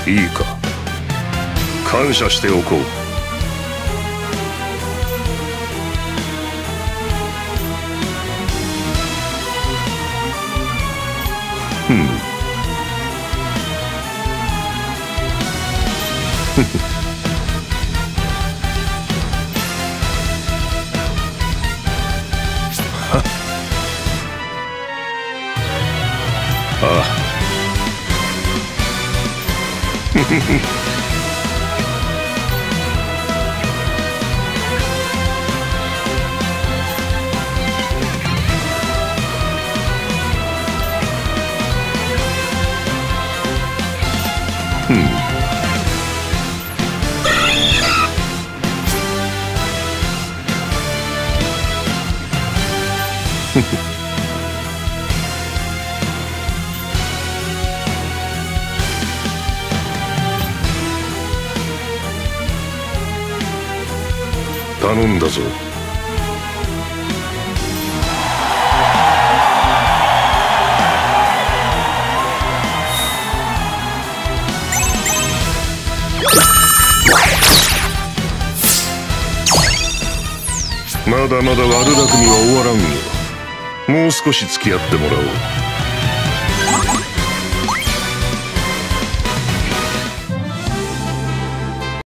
いいか、感謝しておこう。ああ。頼んだぞ。まだまだ悪巧みは終わらんよ。もう少し付き合ってもらおう。